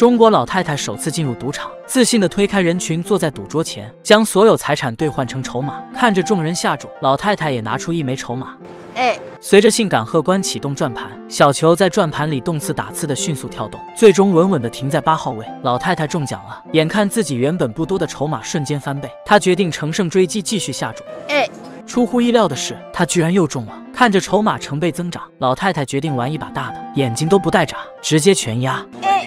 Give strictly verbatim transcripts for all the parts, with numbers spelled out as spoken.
中国老太太首次进入赌场，自信地推开人群，坐在赌桌前，将所有财产兑换成筹码，看着众人下注，老太太也拿出一枚筹码。 哎， 随着性感荷官启动转盘，小球在转盘里动次打次的迅速跳动，最终稳稳地停在八号位。老太太中奖了，眼看自己原本不多的筹码瞬间翻倍，她决定乘胜追击，继续下注。 哎， 出乎意料的是，她居然又中了。看着筹码成倍增长，老太太决定玩一把大的，眼睛都不带眨，直接全压。 哎，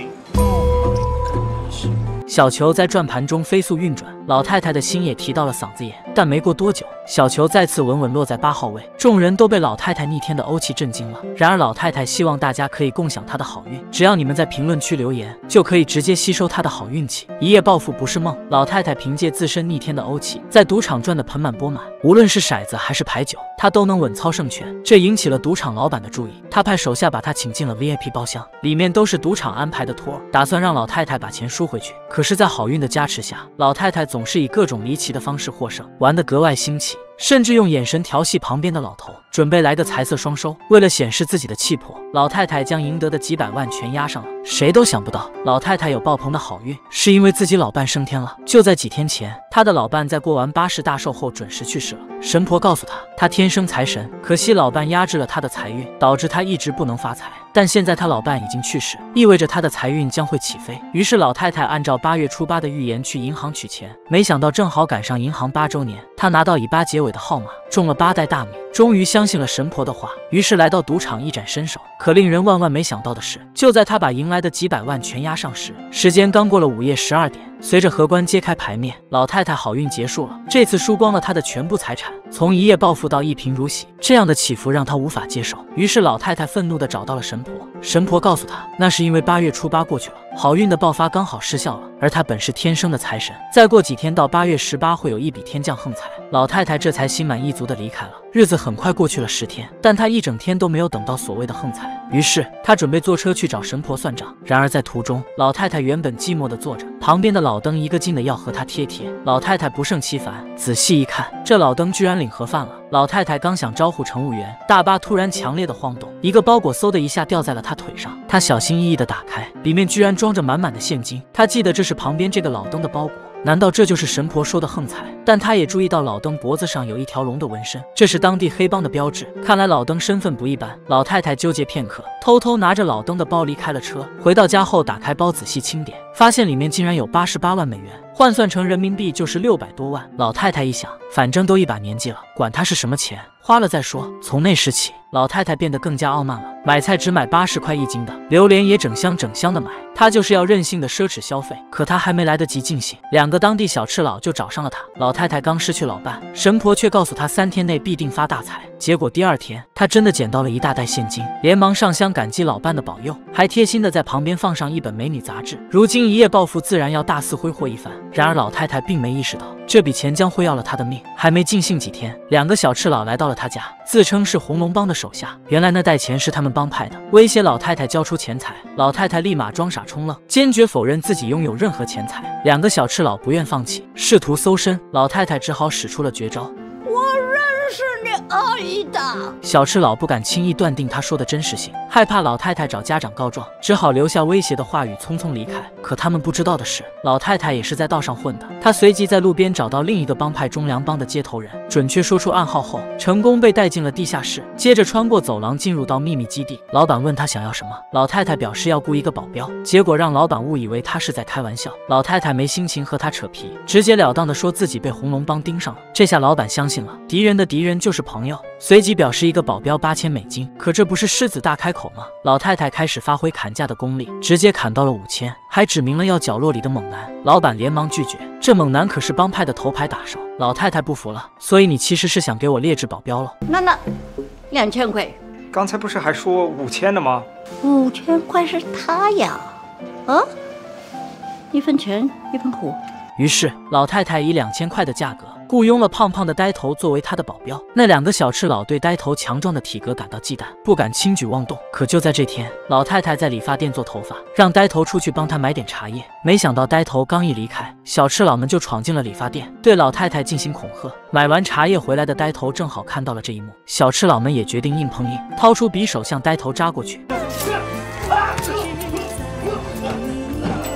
小球在转盘中飞速运转，老太太的心也提到了嗓子眼。但没过多久，小球再次稳稳落在八号位，众人都被老太太逆天的欧气震惊了。然而老太太希望大家可以共享她的好运，只要你们在评论区留言，就可以直接吸收她的好运气。一夜暴富不是梦，老太太凭借自身逆天的欧气，在赌场赚得盆满钵满，无论是骰子还是牌九，她都能稳操胜券，这引起了赌场老板的注意。他派手下把她请进了 V I P 包厢，里面都是赌场安排的托，打算让老太太把钱输回去。可是，在好运的加持下，老太太总是以各种离奇的方式获胜，玩得格外新奇。甚至用眼神调戏旁边的老头，准备来个财色双收。为了显示自己的气魄，老太太将赢得的几百万全压上了。谁都想不到，老太太有爆棚的好运，是因为自己老伴升天了。就在几天前，她的老伴在过完八十大寿后准时去世了。神婆告诉她，她天生财神，可惜老伴压制了她的财运，导致她一直不能发财。但现在她老伴已经去世，意味着她的财运将会起飞。于是老太太按照八月初八的预言去银行取钱，没想到正好赶上银行八周年，她拿到以八结尾的号码，中了八袋大米，终于相信了神婆的话，于是来到赌场一展身手。可令人万万没想到的是，就在他把赢来的几百万全压上时，时间刚过了午夜十二点。随着荷官揭开牌面，老太太好运结束了，这次输光了她的全部财产，从一夜暴富到一贫如洗，这样的起伏让她无法接受。于是老太太愤怒地找到了神婆，神婆告诉她，那是因为八月初八过去了，好运的爆发刚好失效了，而她本是天生的财神，再过几天到八月十八会有一笔天降横财。老太太这才心满意足地离开了。日子很快过去了十天，但她一整天都没有等到所谓的横财，于是她准备坐车去找神婆算账。然而在途中，老太太原本寂寞地坐着，旁边的老登一个劲的要和她贴贴。老太太不胜其烦，仔细一看，这老登居然领盒饭了。老太太刚想招呼乘务员，大巴突然强烈的晃动，一个包裹嗖的一下掉在了她腿上。她小心翼翼地打开，里面居然装着满满的现金。她记得这是旁边这个老登的包裹，难道这就是神婆说的横财？但她也注意到老登脖子上有一条龙的纹身，这是当地黑帮的标志。看来老登身份不一般。老太太纠结片刻，偷偷拿着老登的包离开了车。回到家后，打开包仔细清点，发现里面竟然有八十八万美元，换算成人民币就是六百多万。老太太一想，反正都一把年纪了，管他是什么钱，花了再说。从那时起，老太太变得更加傲慢了，买菜只买八十块一斤的，榴莲也整箱整箱的买。她就是要任性的奢侈消费。可她还没来得及尽兴，两个当地小赤佬就找上了她。老太太刚失去老伴，神婆却告诉她三天内必定发大财。结果第二天，她真的捡到了一大袋现金，连忙上香感激老伴的保佑，还贴心的在旁边放上一本美女杂志。如今一夜暴富，自然要大肆挥霍一番。然而老太太并没意识到，这笔钱将会要了她的命。还没尽兴几天，两个小赤佬来到了她家，自称是红龙帮的手下。原来那袋钱是他们帮派的，威胁老太太交出钱财。老太太立马装傻充愣，坚决否认自己拥有任何钱财。两个小赤佬不愿放弃，试图搜身，老太太只好使出了绝招。 我认识你阿姨的。 小赤佬不敢轻易断定他说的真实性，害怕老太太找家长告状，只好留下威胁的话语，匆匆离开。可他们不知道的是，老太太也是在道上混的。她随即在路边找到另一个帮派中粮帮的接头人，准确说出暗号后，成功被带进了地下室，接着穿过走廊进入到秘密基地。老板问她想要什么，老太太表示要雇一个保镖，结果让老板误以为她是在开玩笑。老太太没心情和他扯皮，直截了当的说自己被红龙帮盯上了。这下老板相信了，敌人的敌人就是朋友，随即表示一个保镖八千美金。可这不是狮子大开口吗？老太太开始发挥砍价的功力，直接砍到了五千，还指明了要角落里的猛男。老板连忙拒绝，这猛男可是帮派的头牌打手。老太太不服了，所以你其实是想给我劣质保镖了？ 那那两千块， 刚才不是还说五千的吗？ 五千块是他呀，啊，一分钱一分货。 于是老太太以两千块的价格雇佣了胖胖的呆头作为他的保镖。那两个小赤佬对呆头强壮的体格感到忌惮，不敢轻举妄动。可就在这天，老太太在理发店做头发，让呆头出去帮她买点茶叶。没想到呆头刚一离开，小赤佬们就闯进了理发店，对老太太进行恐吓。买完茶叶回来的呆头正好看到了这一幕，小赤佬们也决定硬碰硬，掏出匕首向呆头扎过去。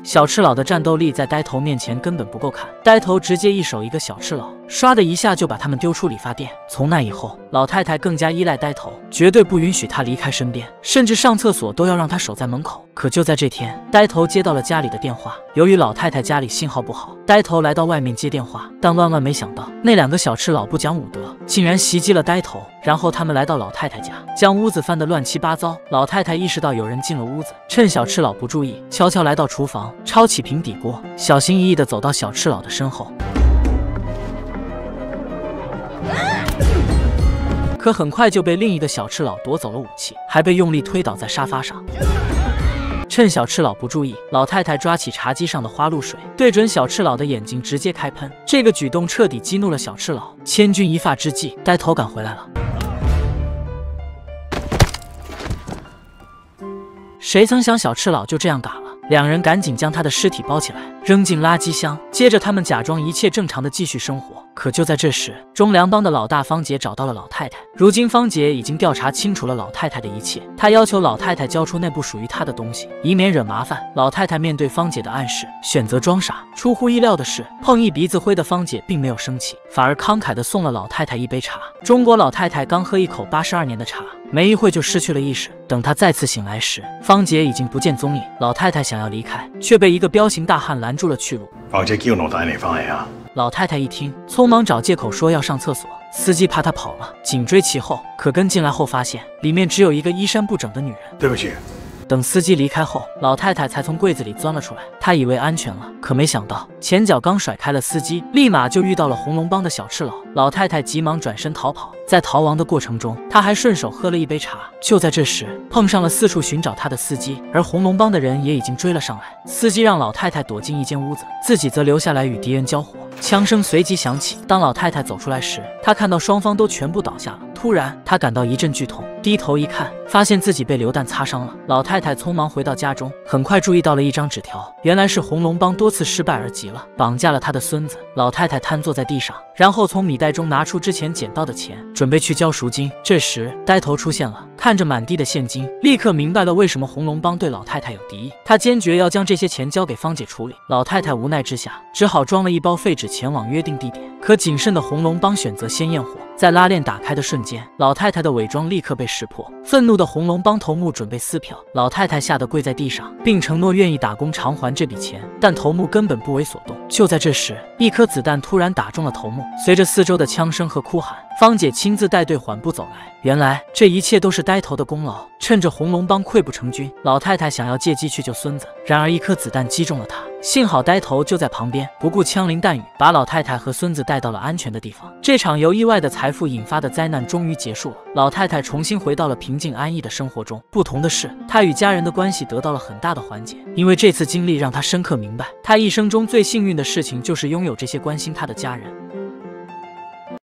小赤佬的战斗力在呆头面前根本不够看，呆头直接一手一个小赤佬，唰的一下就把他们丢出理发店。从那以后，老太太更加依赖呆头，绝对不允许他离开身边，甚至上厕所都要让他守在门口。可就在这天，呆头接到了家里的电话，由于老太太家里信号不好，呆头来到外面接电话，但万万没想到，那两个小赤佬不讲武德，竟然袭击了呆头。然后他们来到老太太家，将屋子翻得乱七八糟。老太太意识到有人进了屋子，趁小赤佬不注意，悄悄来到厨房，抄起平底锅，小心翼翼地走到小赤佬的身后。可很快就被另一个小赤佬夺走了武器，还被用力推倒在沙发上。趁小赤佬不注意，老太太抓起茶几上的花露水，对准小赤佬的眼睛直接开喷。这个举动彻底激怒了小赤佬。千钧一发之际，呆头赶回来了。谁曾想小赤佬就这样嘎了，两人赶紧将他的尸体包起来，扔进垃圾箱。接着他们假装一切正常的继续生活。可就在这时，忠良帮的老大方姐找到了老太太。如今方姐已经调查清楚了老太太的一切，她要求老太太交出那部属于她的东西，以免惹麻烦。老太太面对方姐的暗示，选择装傻。出乎意料的是，碰一鼻子灰的方姐并没有生气，反而慷慨地送了老太太一杯茶。中国老太太刚喝一口八十二年的茶，没一会就失去了意识。等她再次醒来时，方姐已经不见踪影。老太太想要离开，却被一个彪形大汉拦住了去路。 方姐叫我帶你翻嚟啊！ 老太太一听，匆忙找借口说要上厕所。司机怕她跑了，紧追其后。可跟进来后发现，里面只有一个衣衫不整的女人。 對不起。 等司机离开后，老太太才从柜子里钻了出来。她以为安全了，可没想到前脚刚甩开了司机，立马就遇到了红龙帮的小赤佬。老太太急忙转身逃跑，在逃亡的过程中，她还顺手喝了一杯茶。就在这时，碰上了四处寻找她的司机，而红龙帮的人也已经追了上来。司机让老太太躲进一间屋子，自己则留下来与敌人交火。枪声随即响起，当老太太走出来时，她看到双方都全部倒下了。突然，她感到一阵剧痛，低头一看，发现自己被流弹擦伤了。老太太匆忙回到家中，很快注意到了一张纸条，原来是红龙帮多次失败而急了，绑架了她的孙子。老太太瘫坐在地上，然后从米袋中拿出之前捡到的钱，准备去交赎金。这时，呆头出现了，看着满地的现金，立刻明白了为什么红龙帮对老太太有敌意。他坚决要将这些钱交给方姐处理。老太太无奈之下，只好装了一包废纸前往约定地点。可谨慎的红龙帮选择先验货，在拉链打开的瞬间，老太太的伪装立刻被识破。愤怒的红龙帮头目准备撕票，老太太吓得跪在地上，并承诺愿意打工偿还这笔钱，但头目根本不为所动。就在这时，一颗子弹突然打中了头目，随着四周的枪声和哭喊，方姐亲自带队缓步走来。原来这一切都是呆头的功劳。趁着红龙帮溃不成军，老太太想要借机去救孙子，然而一颗子弹击中了他。幸好呆头就在旁边，不顾枪林弹雨，把老太太和孙子带到了安全的地方。这场由意外的财富引发的灾难终于结束了，老太太重新回到了平静安逸的生活中。不同的是，她与家人的关系得到了很大的缓解，因为这次经历让她深刻明白，她一生中最幸运的事情就是拥有这些关心她的家人。